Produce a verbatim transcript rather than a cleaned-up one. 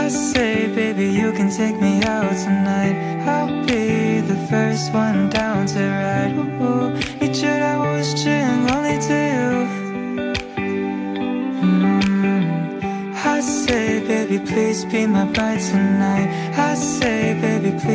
I say, baby, you can take me out tonight. I'll be the first one down to ride. Ooh, 你知道我是只眼 only to you.I say, baby, please be my bride tonight. I say, baby, please